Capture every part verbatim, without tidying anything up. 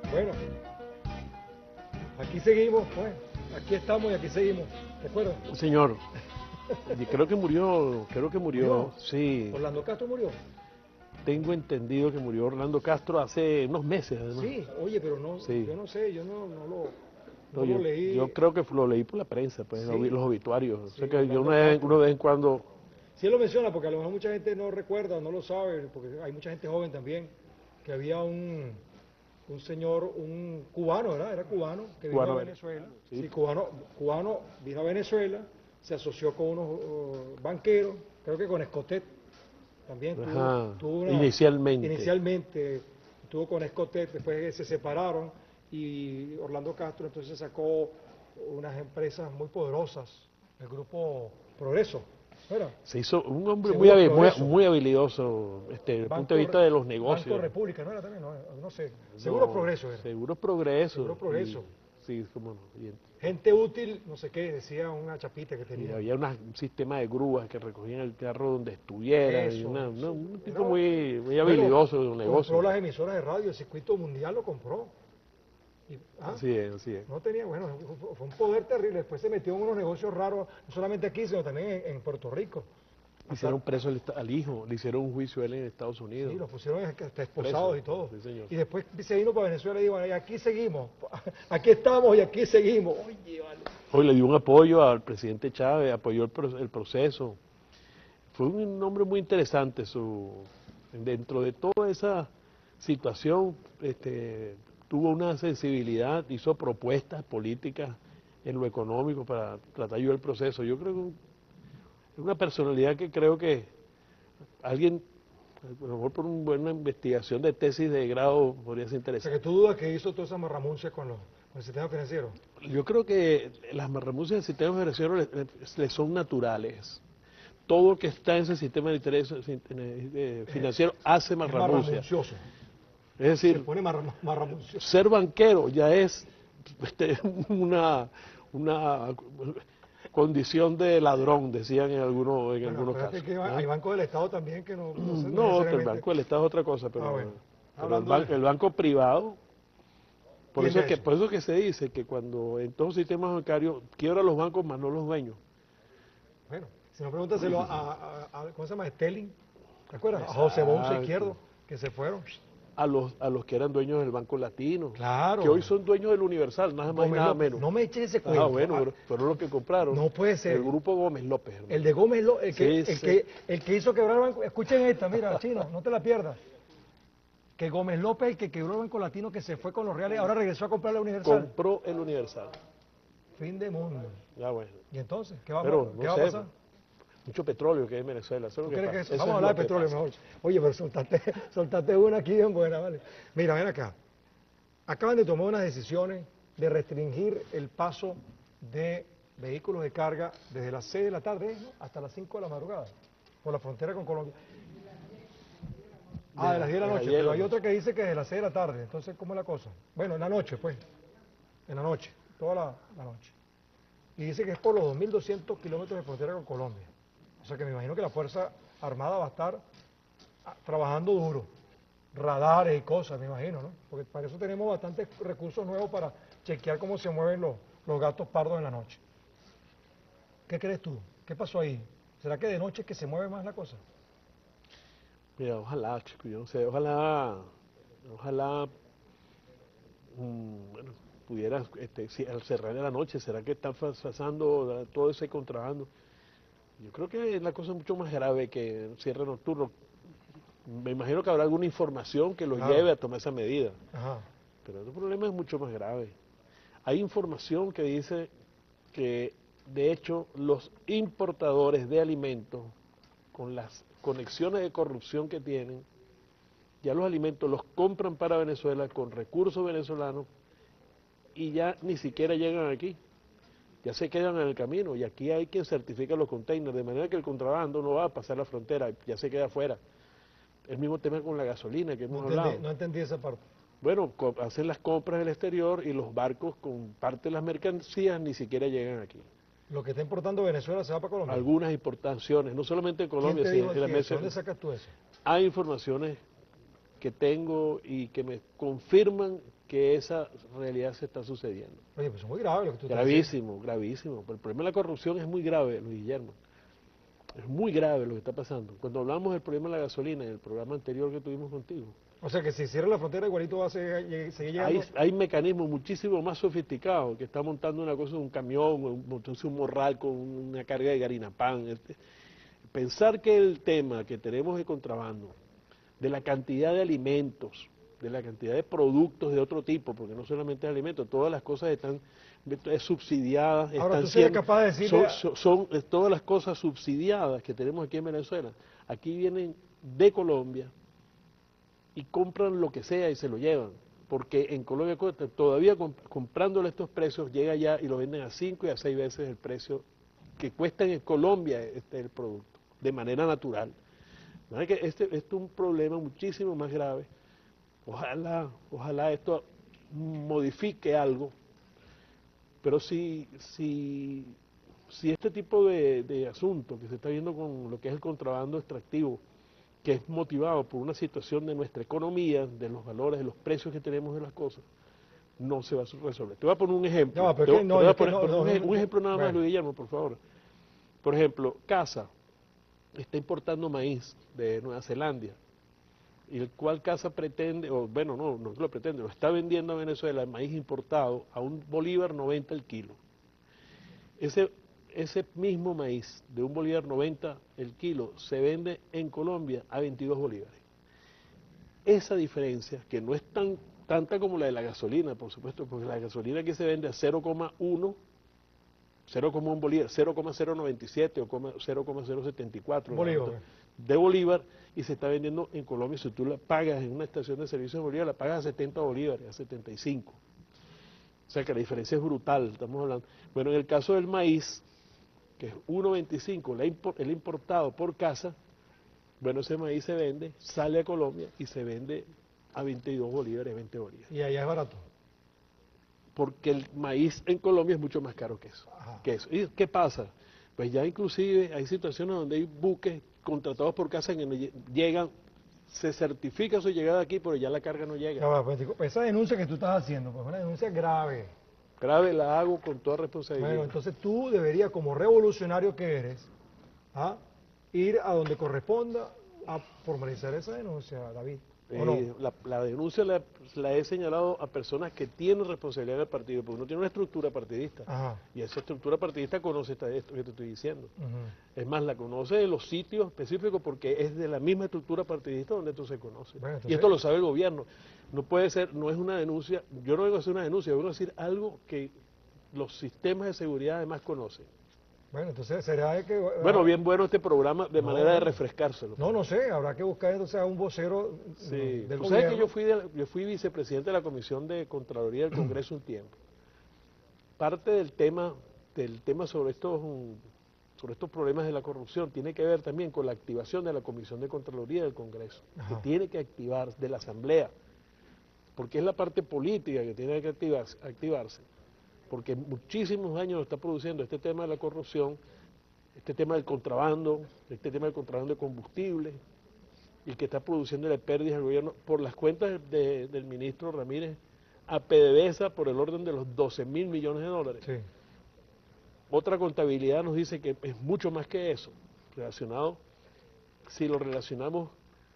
Bueno, aquí seguimos, pues. Aquí estamos y aquí seguimos. ¿Te acuerdas? Señor, y creo que murió, creo que murió, ¿Murió? sí. ¿Orlando Castro murió? Tengo entendido que murió Orlando Castro hace unos meses, además. Sí, oye, pero no, Sí. yo no sé, yo no, no lo, no No, lo yo, leí. yo creo que lo leí por la prensa, pues, Sí. los obituarios. Sí, o sea que yo Orlando una vez, Castro. uno de vez en cuando... Sí él lo menciona porque a lo mejor mucha gente no recuerda, no lo sabe, porque hay mucha gente joven también, que había un, un señor, un cubano, ¿verdad? Era cubano, que vino Cubano, a Venezuela. sí. Sí, cubano, cubano vino a Venezuela, se asoció con unos uh, banqueros, creo que con Escotet, también tuvo, Ajá, tuvo una... inicialmente. Inicialmente estuvo con Escotet, después se separaron y Orlando Castro entonces sacó unas empresas muy poderosas, el grupo Progreso. ¿Era? Se hizo un hombre muy, Seguro habi- muy, Progreso. muy habilidoso este, desde el punto de Banco, vista de los Banco negocios. República, ¿no era también? No, no sé. No, Seguro Progreso era. Seguro Progreso. Seguro Progreso. Y, sí, cómo no. Y, Gente útil, no sé qué, decía una chapita que y tenía. había una- un sistema de grúas que recogían el carro donde estuviera. Eso, y una- eso. una- un tipo Era- muy, muy Bueno, habilidoso de un negocio. compró las emisoras de radio, el circuito mundial lo compró. Y, ah, Así es, así es. No tenía, bueno, fue- fue un poder terrible. Después se metió en unos negocios raros, no solamente aquí, sino también en, en Puerto Rico. Hicieron preso al, esta- al hijo, le hicieron un juicio a él en Estados Unidos. Sí, los pusieron hasta esposados Preso, y todo. sí, señor. Y después se vino para Venezuela y dijo, "Ay, aquí seguimos, aquí estamos y aquí seguimos". Oye, vale. Hoy le dio un apoyo al presidente Chávez, apoyó el, pro- el proceso. Fue un hombre muy interesante. Su, dentro de toda esa situación, este, tuvo una sensibilidad, hizo propuestas políticas en lo económico para tratar de ayudar el proceso. Yo creo que es una personalidad que creo que alguien, a lo mejor por una buena investigación de tesis de grado, podría ser O sea, interesante. que tú dudas que hizo toda esa marramuncia con, los, con el sistema financiero. Yo creo que las marramuncias del sistema financiero le, le- le son naturales. Todo que está en ese sistema de interés eh, financiero hace Es marramucia. marramuncioso. Es Se decir, pone marra- marramuncioso. ser banquero ya es este, una, una condición de ladrón, decían en algunos, en Bueno, algunos acuérdate casos. que ¿Ah? hay bancos del Estado también que no, no, se- no No, el necesariamente... Banco del Estado es otra cosa, pero, Ah, bueno. pero el, Hablando ban- de- el banco privado, por Tiene eso, es que, eso. por eso es que se dice que cuando en todos los sistemas bancarios quiebran los bancos más no los dueños. Bueno, si no pregúntaselo a, a, a- ¿cómo se llama? Stelling, ¿te acuerdas? A José Bonce Exacto. Izquierdo, que se fueron. A los, a los que eran dueños del Banco Latino, Claro. que hoy son dueños del Universal, nada más y Gómez nada López. menos. No me eches ese cuento. Ah, bueno, Ah, pero fueron los que compraron. no puede ser. El grupo Gómez López, hermano. El de Gómez, Ló- el que, Sí, el, sí. que, el que hizo quebrar el banco. Escuchen esta, mira, Chino, no te la pierdas. Que Gómez López, el que quebró el Banco Latino, que se fue con los reales, ahora regresó a comprar la Universal. Compró el Universal. Fin de mundo. Ya bueno. ¿Y entonces? ¿Qué va, Pero, ¿qué no va sé, a pasar? mucho petróleo que hay en Venezuela. Eso es ¿Tú lo que crees que pasa. eso? Eso Vamos a es hablar lo de que petróleo pasa. mejor. Oye, pero soltaste, soltaste una aquí bien buena, ¿vale? Mira, ven acá. Acaban de tomar unas decisiones de restringir el paso de vehículos de carga desde las seis de la tarde, ¿no?, hasta las cinco de la madrugada, por la frontera con Colombia. Ah, de las diez de la noche, pero hay otra que dice que de las seis de la tarde. Entonces, ¿cómo es la cosa? Bueno, en la noche, pues. En la noche, toda la, la noche. Y dice que es por los dos mil doscientos kilómetros de frontera con Colombia. O sea que me imagino que la Fuerza Armada va a estar ah, trabajando duro. Radares y cosas, me imagino, ¿no? Porque para eso tenemos bastantes recursos nuevos para chequear cómo se mueven los, los gatos pardos en la noche. ¿Qué crees tú? ¿Qué pasó ahí? ¿Será que de noche es que se mueve más la cosa? Mira, ojalá, chico, yo no sé, ojalá, ojalá, mm, bueno, pudiera, este, si al cerrar de la noche, ¿será que están pasando todo ese contrabando? Yo creo que la cosa es mucho más grave que el cierre nocturno. Me imagino que habrá alguna información que los Claro. lleve a tomar esa medida, Ajá. pero el problema es mucho más grave. Hay información que dice que, de hecho, los importadores de alimentos, con las conexiones de corrupción que tienen, ya los alimentos los compran para Venezuela con recursos venezolanos y ya ni siquiera llegan aquí, ya se quedan en el camino y aquí hay quien certifica los containers, de manera que el contrabando no va a pasar la frontera, ya se queda afuera. El mismo tema con la gasolina que hemos No entendí, hablado. no entendí esa parte. Bueno, co- hacen las compras del exterior y los barcos con parte de las mercancías ni siquiera llegan aquí. Lo que está importando Venezuela se va para Colombia. Algunas importaciones, no solamente en Colombia, ¿Quién te sino dijo en la que eso? mesa. ¿Dónde sacas tú eso? Hay informaciones que tengo y que me confirman que esa realidad se está sucediendo. Oye, pues es muy grave lo que tú estás Gravísimo, gravísimo. El problema de la corrupción es muy grave, Luis Guillermo. Es muy grave lo que está pasando. Cuando hablamos del problema de la gasolina en el programa anterior que tuvimos contigo, O sea que si cierra la frontera igualito va a seguir, seguir llegando. hay, hay mecanismos muchísimo más sofisticados que está montando una cosa, un camión, un, montándose un morral con una carga de garinapán. Este. Pensar que el tema que tenemos de contrabando, de la cantidad de alimentos, de la cantidad de productos de otro tipo, porque no solamente es alimentos, todas las cosas están subsidiadas, Ahora, están ¿tú serías siendo, capaz de decirle son, a- son, son todas las cosas subsidiadas que tenemos aquí en Venezuela, aquí vienen de Colombia y compran lo que sea y se lo llevan, porque en Colombia todavía comp comprándole estos precios llega allá y lo venden a cinco y a seis veces el precio que cuesta en Colombia este el producto, de manera natural. ¿No? Que este, este es un problema muchísimo más grave. Ojalá, ojalá esto modifique algo, pero si, si, si este tipo de, de asunto que se está viendo con lo que es el contrabando extractivo, que es motivado por una situación de nuestra economía, de los valores, de los precios que tenemos de las cosas, no se va a resolver. Te voy a poner un ejemplo. Ya va, pero Te es voy- que te no, voy a es que poner- no, poner no, un, no, ej- un no, ejemplo nada más, bueno. Luis Guillermo, por favor. Por ejemplo, Casa está importando maíz de Nueva Zelanda, y el cual Casa pretende, o bueno, no, no lo pretende, lo está vendiendo a Venezuela, el maíz importado, a un bolívar noventa el kilo. Ese, ese mismo maíz de un bolívar noventa el kilo se vende en Colombia a veintidós bolívares. Esa diferencia, que no es tan tanta como la de la gasolina, por supuesto, porque la gasolina aquí se vende a cero coma uno, cero coma uno bolívar, cero coma cero noventa y siete o cero coma cero setenta y cuatro Bolívar. de bolívar, y se está vendiendo en Colombia. Si tú la pagas en una estación de servicio de bolívar, la pagas a setenta bolívares, a setenta y cinco. O sea que la diferencia es brutal, estamos hablando. Bueno, en el caso del maíz, que es uno veinticinco, el importado por Casa, bueno, ese maíz se vende, sale a Colombia y se vende a veintidós bolívares, veinte bolívares. Y allá es barato. Porque el maíz en Colombia es mucho más caro que eso. Ajá. Que eso. ¿Y qué pasa? Pues ya inclusive hay situaciones donde hay buques contratados por Casa que no lle- llegan, se certifica su llegada aquí, pero ya la carga no llega. Ya va, pues, digo, esa denuncia que tú estás haciendo, pues es una denuncia grave. Grave la hago con toda Bueno, responsabilidad. entonces tú deberías, como revolucionario que eres, ¿ah? ir a donde corresponda a formalizar esa denuncia, David. ¿O no? Eh, la, la denuncia la, la he señalado a personas que tienen responsabilidad en el partido, porque uno tiene una estructura partidista. Ajá. Y esa estructura partidista conoce esta- esto que te estoy diciendo. Ujú. Es más, la conoce de los sitios específicos porque es de la misma estructura partidista donde esto se conoce. Bueno, entonces- Y esto lo sabe el gobierno. No puede ser, no es una denuncia, yo no vengo a hacer una denuncia, vengo a decir algo que los sistemas de seguridad además conocen. Bueno, entonces será de que... Bueno, bien bueno este programa de No, manera de bueno. refrescárselo. No, no sé, habrá que buscar entonces a un vocero Sí, mm, del tú sabes gobierno. que yo fui, de- yo fui vicepresidente de la Comisión de Contraloría del Congreso un tiempo. Parte del tema, del tema sobre estos, mm, sobre estos problemas de la corrupción tiene que ver también con la activación de la Comisión de Contraloría del Congreso, Ajá. que tiene que activar, de la Asamblea, porque es la parte política que tiene que activarse, activarse, porque muchísimos años lo está produciendo este tema de la corrupción, este tema del contrabando, este tema del contrabando de combustible, y que está produciéndole pérdidas al gobierno por las cuentas de- del ministro Ramírez a PDVSA por el orden de los doce mil millones de dólares. Sí. Otra contabilidad nos dice que es mucho más que eso, relacionado, si lo relacionamos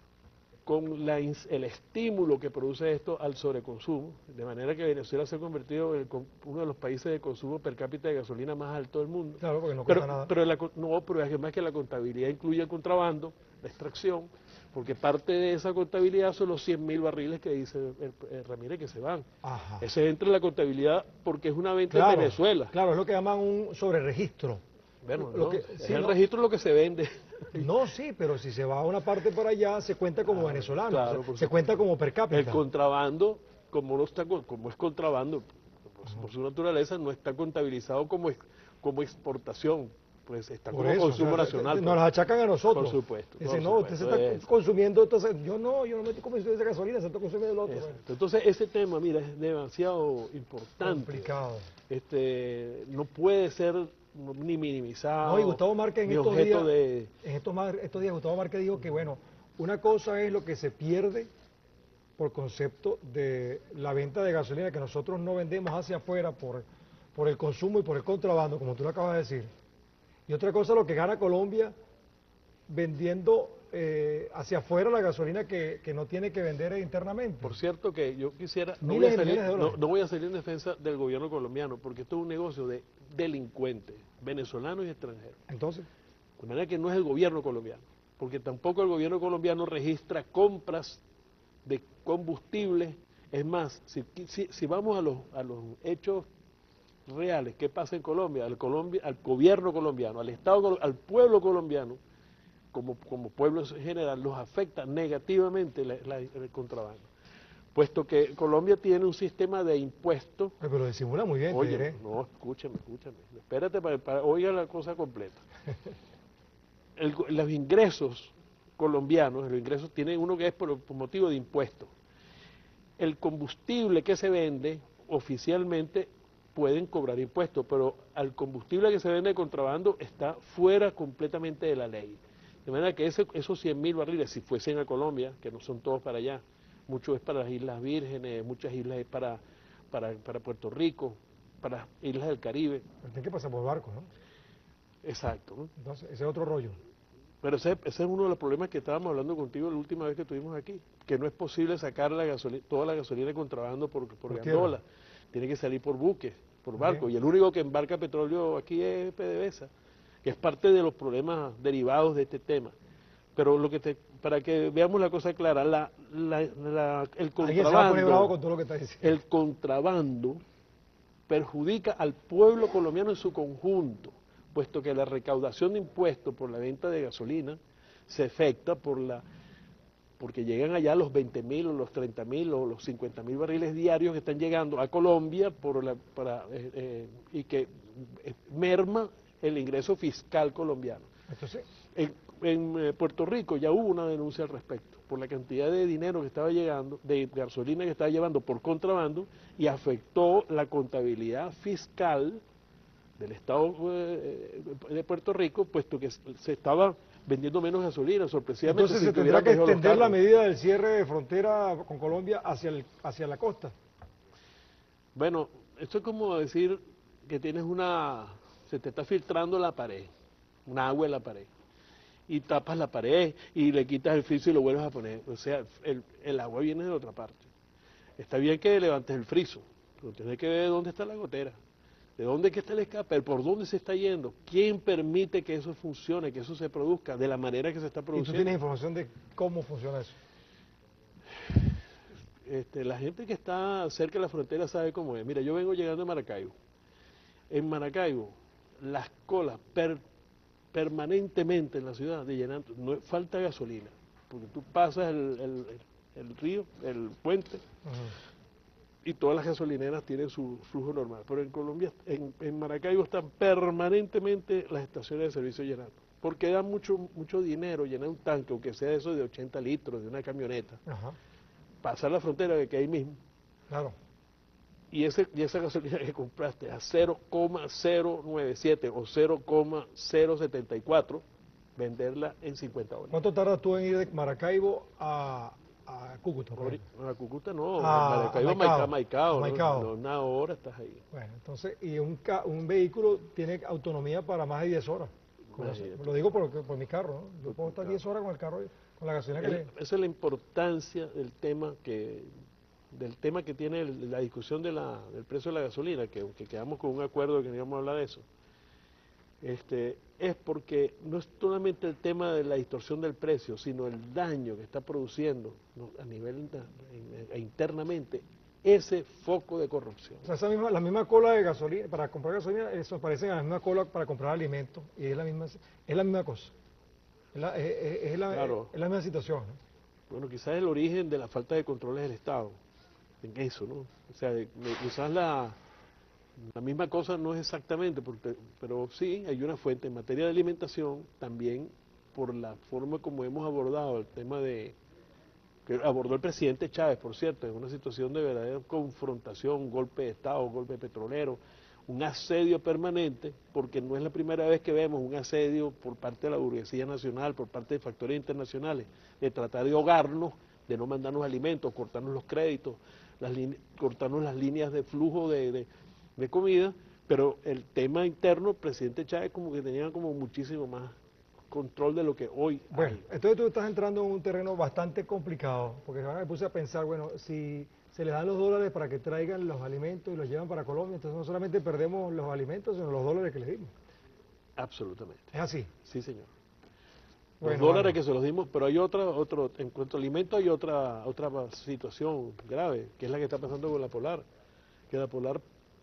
con la ins- el estímulo que produce esto al sobreconsumo, de manera que Venezuela se ha convertido en el con- uno de los países de consumo per cápita de gasolina más alto del mundo. Claro, porque no Pero, cuesta nada. pero la co- no, pero además que la contabilidad incluye el contrabando, la extracción, porque parte de esa contabilidad son los cien mil barriles que dice el- el Ramírez que se van. Ajá. Ese entra en la contabilidad porque es una venta Claro, en Venezuela. claro, es lo que llaman un sobreregistro. Bueno, Lo no, que- es sí, el no. registro lo que se vende. No, sí, pero si se va a una parte por allá, se cuenta como venezolano, claro, o sea, por se supuesto. cuenta como per cápita. El contrabando, como no está, con- como es contrabando, por, su- por su naturaleza, no está contabilizado como, ex- como exportación, pues está Por como eso, consumo o sea, nacional. Nos pues. las achacan a nosotros. Por supuesto, Dicen, por no, usted se supuesto, está eso. consumiendo, entonces, yo no, yo no me estoy consumiendo esa gasolina, se está consumiendo el otro. Exacto. Bueno, Entonces, ese tema, mira, es demasiado importante. complicado. Este, no puede ser ni minimizado. No, y Gustavo Márquez en ni estos objeto días, de... en estos, mar- estos días Gustavo Márquez dijo que, bueno, una cosa es lo que se pierde por concepto de la venta de gasolina que nosotros no vendemos hacia afuera por, por el consumo y por el contrabando, como tú lo acabas de decir. Y otra cosa, lo que gana Colombia vendiendo eh, hacia afuera la gasolina que, que no tiene que vender internamente. Por cierto que yo quisiera, no voy, Miles a y salir, millones de no, dólares. no voy a salir en defensa del gobierno colombiano, porque esto es un negocio de delincuentes, venezolanos y extranjeros. Entonces, De manera que no es el gobierno colombiano, porque tampoco el gobierno colombiano registra compras de combustible. Es más, si, si, si vamos a los, a los hechos reales, ¿qué pasa en Colombia? Al, Colombia, al gobierno colombiano, al Estado, al pueblo colombiano, como, como pueblo en general, los afecta negativamente la, la, el contrabando. Puesto que Colombia tiene un sistema de impuestos. pero lo disimula muy bien, te Oye, diré. no, escúchame, escúchame. Espérate para, para oiga la cosa completa. El, los ingresos colombianos, los ingresos tienen uno que es por, por motivo de impuestos. El combustible que se vende oficialmente pueden cobrar impuestos, pero al combustible que se vende de contrabando está fuera completamente de la ley. De manera que ese, esos cien mil barriles, si fuesen a Colombia, que no son todos para allá, muchos es para las Islas Vírgenes, muchas islas es para, para, para Puerto Rico, para las islas del Caribe. Pero tiene que pasar por barco, ¿no? Exacto, ¿no? Entonces, ese es otro rollo. Pero ese, ese es uno de los problemas que estábamos hablando contigo la última vez que estuvimos aquí, que no es posible sacar la gasolina, toda la gasolina de contrabando por, por, por gandola, tiene que salir por buques, por barco, y el único que embarca petróleo aquí es PDVSA, que es parte de los problemas derivados de este tema. Pero lo que te, para que veamos la cosa clara, la, la, la, el contrabando, con todo lo que está diciendo. el contrabando perjudica al pueblo colombiano en su conjunto, puesto que la recaudación de impuestos por la venta de gasolina se afecta por la, porque llegan allá los veinte mil o los treinta mil o los cincuenta mil barriles diarios que están llegando a Colombia por la, para, eh, eh, y que eh, merma el ingreso fiscal colombiano. Entonces, en, en eh, Puerto Rico ya hubo una denuncia al respecto, por la cantidad de dinero que estaba llegando, de, de gasolina que estaba llevando por contrabando, y afectó la contabilidad fiscal del Estado eh, de Puerto Rico, puesto que se estaba vendiendo menos gasolina, sorpresivamente. Entonces si se tendrá que cogido los extender la carros. medida del cierre de frontera con Colombia hacia, el, hacia la costa. Bueno, esto es como decir que tienes una, se te está filtrando la pared, un agua en la pared, y tapas la pared y le quitas el friso y lo vuelves a poner. O sea, el, el agua viene de otra parte. Está bien que levantes el friso, pero tienes que ver dónde está la gotera, de dónde que está el escape, por dónde se está yendo, quién permite que eso funcione, que eso se produzca de la manera que se está ¿Y tú produciendo. tienes información de cómo funciona eso? Este, la gente que está cerca de la frontera sabe cómo es. Mira, yo vengo llegando a Maracaibo. En Maracaibo, las colas per, permanentemente en la ciudad de llenando, no falta gasolina, porque tú pasas el, el, el río, el puente, uh-huh, y todas las gasolineras tienen su flujo normal. Pero en Colombia, en, en Maracaibo están permanentemente las estaciones de servicio llenando, porque dan mucho, mucho dinero llenar un tanque, aunque sea eso de ochenta litros, de una camioneta. Ajá. Pasar la frontera que hay mismo. Claro. Y, ese, y esa gasolina que compraste a cero coma cero noventa y siete o cero coma cero setenta y cuatro, venderla en cincuenta dólares. ¿Cuánto tardas tú en ir de Maracaibo a, a Cúcuta? Por a Cúcuta no, a, a Maracaibo a Maicao, Maicao, Maicao. ¿no? No, una hora estás ahí. Bueno, entonces, y un, un vehículo tiene autonomía para más de diez horas. Lo digo por, por mi carro, ¿no? Yo por puedo estar diez horas con el carro, con la gasolina que el, le... Esa es la importancia del tema que del tema que tiene el, la discusión de la, del precio de la gasolina, que aunque quedamos con un acuerdo que no íbamos a hablar de eso, este, es porque no es solamente el tema de la distorsión del precio, sino el daño que está produciendo, ¿no?, a nivel e internamente ese foco de corrupción. O sea, esa misma, la misma cola de gasolina, para comprar gasolina, eso parecen a la misma cola para comprar alimentos, y es la misma, es la misma cosa. Es la, es, es, es la, claro. es la misma situación, ¿no? Bueno, quizás el origen de la falta de controles del Estado, en eso, ¿no? O sea, de, de, quizás la, la misma cosa no es exactamente, porque, pero sí hay una fuente en materia de alimentación, también por la forma como hemos abordado el tema de, que abordó el presidente Chávez, por cierto, en una situación de verdadera confrontación, un golpe de Estado, un golpe petrolero, un asedio permanente, porque no es la primera vez que vemos un asedio por parte de la burguesía nacional, por parte de factores internacionales, de tratar de ahogarnos de no mandarnos alimentos, cortarnos los créditos, las cortarnos las líneas de flujo de, de, de comida, pero el tema interno, el presidente Chávez como que tenía como muchísimo más control de lo que hoy Bueno, hay. entonces tú estás entrando en un terreno bastante complicado, porque ahora me puse a pensar, bueno, si se les dan los dólares para que traigan los alimentos y los llevan para Colombia, entonces no solamente perdemos los alimentos, sino los dólares que les dimos. Absolutamente. ¿Es así? Sí, señor. Los Bueno, dólares vale. que se los dimos, pero hay otra, otro, en cuanto a alimentos hay otra, otra situación grave, que es la que está pasando con la Polar, que la Polar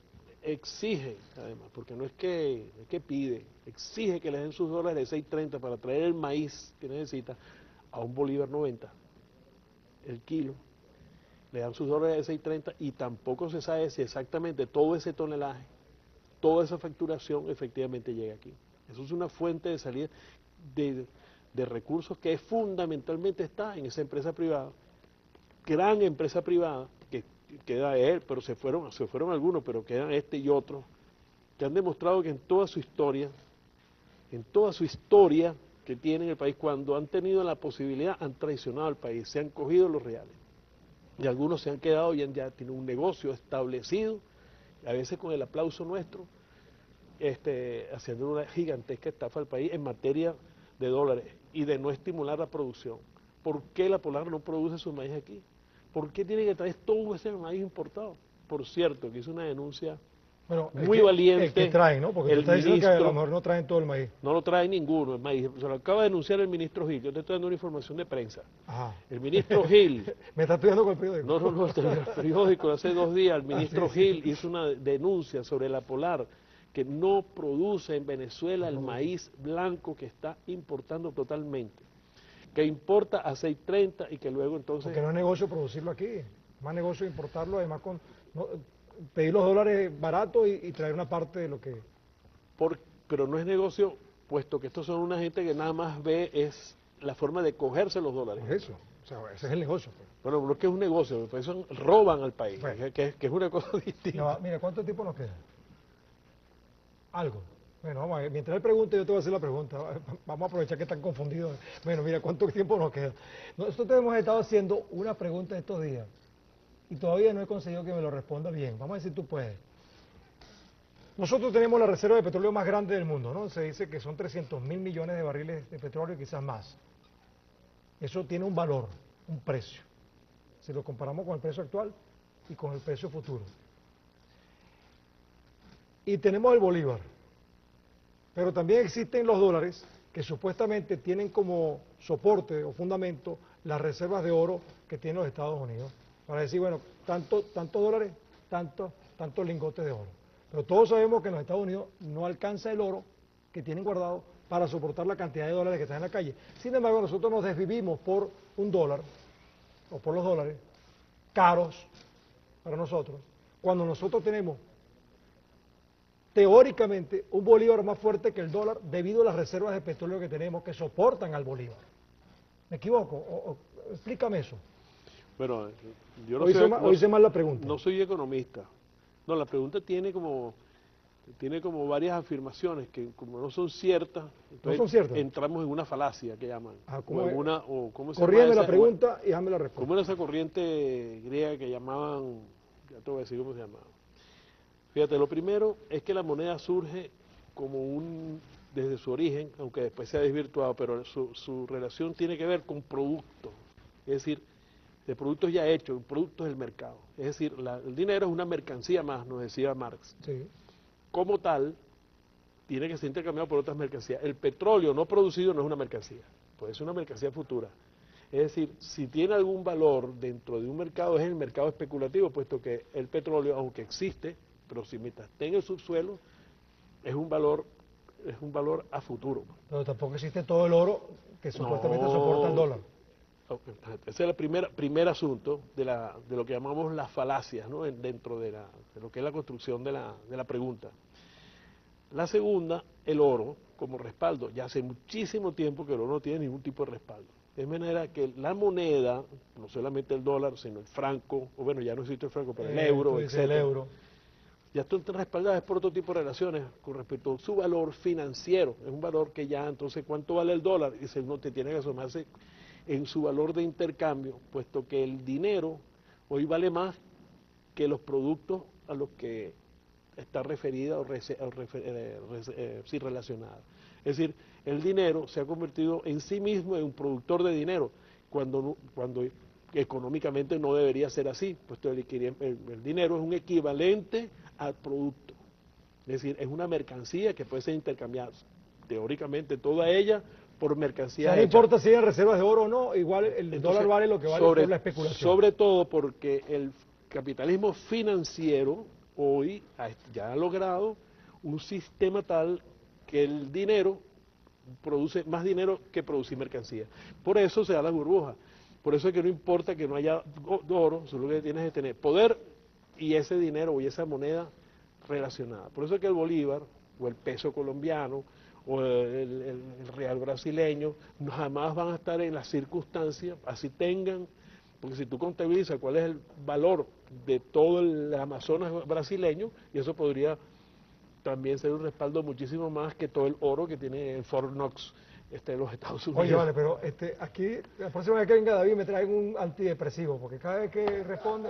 exige, además, porque no es que, es que pide, exige que le den sus dólares de seis treinta para traer el maíz que necesita a un bolívar noventa, el kilo, le dan sus dólares de seis treinta y tampoco se sabe si exactamente todo ese tonelaje, toda esa facturación efectivamente llega aquí. Eso es una fuente de salida de, de recursos que fundamentalmente está en esa empresa privada, gran empresa privada, que queda él, pero se fueron, se fueron algunos, pero quedan este y otros, que han demostrado que en toda su historia, en toda su historia que tiene el país, cuando han tenido la posibilidad, han traicionado al país, se han cogido los reales. Y algunos se han quedado y han, ya tienen un negocio establecido, a veces con el aplauso nuestro, este, haciendo una gigantesca estafa al país en materia de dólares y de no estimular la producción. ¿Por qué la Polar no produce su maíz aquí? ¿Por qué tiene que traer todo ese maíz importado? Por cierto, que hizo una denuncia Bueno, el muy que, valiente. el que traen, ¿no? Porque tú El estás diciendo que a lo ministro mejor no traen todo el maíz. no lo trae ninguno, el maíz. Se lo acaba de denunciar el ministro Gil. Yo te estoy dando una información de prensa. Ajá. El ministro Gil, Me está estudiando con el periódico. no, no, no, el periódico hace dos días, el Ah, ministro sí, sí. Gil hizo una denuncia sobre la Polar, que no produce en Venezuela el maíz blanco que está importando totalmente, que importa a seis treinta y que luego entonces... Porque no es negocio producirlo aquí, más negocio importarlo, además con no, pedir los dólares baratos y, y traer una parte de lo que... Por, pero no es negocio, puesto que estos son una gente que nada más ve es la forma de cogerse los dólares. Pues eso, o sea, ese es el negocio. Pues. Bueno, no es que es un negocio, pues eso roban al país, Bueno. que, que, que es una cosa distinta. No, mira, ¿cuánto tiempo nos queda? Algo. Bueno, vamos a ver, mientras él pregunte, yo te voy a hacer la pregunta. Vamos a aprovechar que están confundidos. Bueno, mira, ¿cuánto tiempo nos queda? Nosotros hemos estado haciendo una pregunta estos días y todavía no he conseguido que me lo responda bien. Vamos a ver si tú puedes. Nosotros tenemos la reserva de petróleo más grande del mundo, ¿no? Se dice que son trescientos mil millones de barriles de petróleo, quizás más. Eso tiene un valor, un precio. Si lo comparamos con el precio actual y con el precio futuro. Y tenemos el bolívar. Pero también existen los dólares que supuestamente tienen como soporte o fundamento las reservas de oro que tienen los Estados Unidos. Para decir, bueno, tanto, tantos dólares, tantos, tantos lingotes de oro. Pero todos sabemos que en los Estados Unidos no alcanza el oro que tienen guardado para soportar la cantidad de dólares que están en la calle. Sin embargo, nosotros nos desvivimos por un dólar, o por los dólares, caros para nosotros, cuando nosotros tenemos teóricamente un bolívar más fuerte que el dólar debido a las reservas de petróleo que tenemos que soportan al bolívar. ¿Me equivoco? O, o, explícame eso. Bueno, yo no o hice, soy, mal, no, o hice mal la pregunta. No soy economista. No, la pregunta tiene como tiene como varias afirmaciones que como no son ciertas, no son ciertas. Entramos en una falacia que llaman. Ah, o en una, o, ¿cómo se Corrígeme llama la pregunta y déjame la respuesta. Como era esa corriente griega que llamaban, ya te voy a decir cómo se llamaba. Fíjate, lo primero es que la moneda surge como un, desde su origen, aunque después se ha desvirtuado, pero su, su relación tiene que ver con productos, es decir, de productos ya hechos, productos del mercado. Es decir, la, el dinero es una mercancía más, nos decía Marx. Sí. Como tal, tiene que ser intercambiado por otras mercancías. El petróleo no producido no es una mercancía, puede ser una mercancía futura. Es decir, si tiene algún valor dentro de un mercado es el mercado especulativo, puesto que el petróleo, aunque existe, pero si mientras esté en el subsuelo, es un valor, es un valor a futuro. Pero tampoco existe todo el oro que supuestamente no, soporta el dólar. Ese es el primer, primer asunto de, la, de lo que llamamos las falacias, ¿no? Dentro de, la, de lo que es la construcción de la, de la pregunta. La segunda, el oro como respaldo. Ya hace muchísimo tiempo que el oro no tiene ningún tipo de respaldo. De manera que la moneda, no solamente el dólar, sino el franco, o bueno, ya no existe el franco, pero el eh, euro, etcétera. El euro. Ya están respaldadas por otro tipo de relaciones con respecto a su valor financiero. Es un valor que ya, entonces, ¿cuánto vale el dólar? Y uno te tiene que asomarse en su valor de intercambio, puesto que el dinero hoy vale más que los productos a los que está referida o, rece, o refer, eh, rece, eh, sí, relacionada. Es decir, el dinero se ha convertido en sí mismo en un productor de dinero, cuando, cuando económicamente no debería ser así, puesto el, el, el dinero es un equivalente al producto. Es decir, es una mercancía que puede ser intercambiada, teóricamente toda ella, por mercancía. O sea, no hecha. importa si hay reservas de oro o no, igual el Entonces, dólar vale lo que vale sobre, por la especulación. Sobre todo porque el capitalismo financiero hoy ya ha logrado un sistema tal que el dinero produce más dinero que producir mercancía. Por eso se da la burbuja. Por eso es que no importa que no haya oro, solo que tienes que tener poder y ese dinero y esa moneda relacionada. Por eso es que el bolívar o el peso colombiano o el, el, el real brasileño jamás van a estar en las circunstancias, así tengan, porque si tú contabilizas cuál es el valor de todo el Amazonas brasileño, y eso podría también ser un respaldo muchísimo más que todo el oro que tiene el Fort Knox este, de los Estados Unidos. Oye, vale, pero este, aquí, la próxima vez que venga David me traen un antidepresivo, porque cada vez que responde,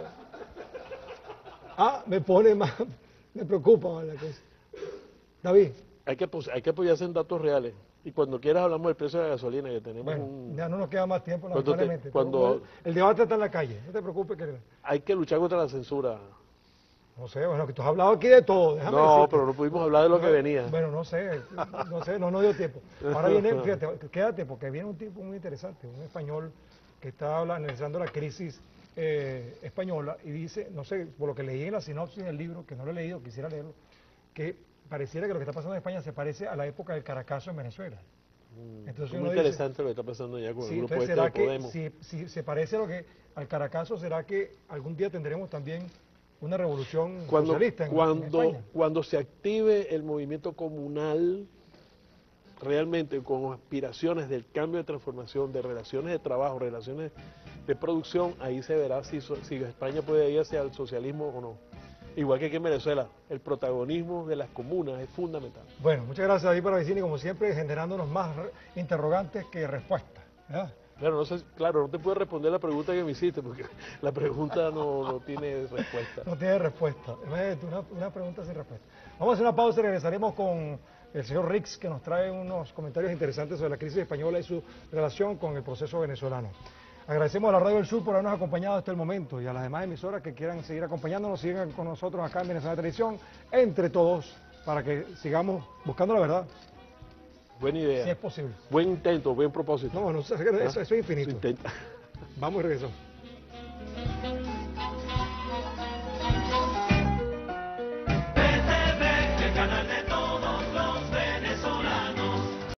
ah, me pone más, me preocupa más la cosa. David. Hay que, hay que apoyarse en datos reales. Y cuando quieras hablamos del precio de la gasolina, que tenemos bueno, un... ya no nos queda más tiempo, lamentablemente. Cuando, te, cuando el debate está en la calle, no te preocupes. que Hay que luchar contra la censura. No sé, bueno, que tú has hablado aquí de todo, déjame No, decirte. pero no pudimos hablar de lo no, que venía. Bueno, no sé, no sé, no nos dio tiempo. Ahora viene, fíjate, quédate, porque viene un tipo muy interesante, un español que está analizando la crisis eh, española y dice, no sé, por lo que leí en la sinopsis del libro, que no lo he leído, quisiera leerlo, que pareciera que lo que está pasando en España se parece a la época del Caracazo en Venezuela. Entonces, muy interesante dice, lo que está pasando ya con sí, el grupo este ¿será de que Podemos. Si, si se parece a lo que al Caracazo, ¿será que algún día tendremos también una revolución cuando, socialista en, cuando, en España? Cuando se active el movimiento comunal, realmente con aspiraciones del cambio de transformación, de relaciones de trabajo, relaciones de producción, ahí se verá si, si España puede ir hacia el socialismo o no. Igual que aquí en Venezuela, el protagonismo de las comunas es fundamental. Bueno, muchas gracias David Paravicini, como siempre, generándonos más interrogantes que respuestas. ¿Verdad? Claro, no sé, claro, no te puedo responder la pregunta que me hiciste, porque la pregunta no, no tiene respuesta. No tiene respuesta, una, una pregunta sin respuesta. Vamos a hacer una pausa y regresaremos con el señor Rix, que nos trae unos comentarios interesantes sobre la crisis española y su relación con el proceso venezolano. Agradecemos a la Radio del Sur por habernos acompañado hasta el momento y a las demás emisoras que quieran seguir acompañándonos, sigan con nosotros acá en Venezuela Televisión, entre todos, para que sigamos buscando la verdad. Buena idea. Si es posible. Buen intento, buen propósito. No, no, eso, eso es infinito. Vamos y regresamos.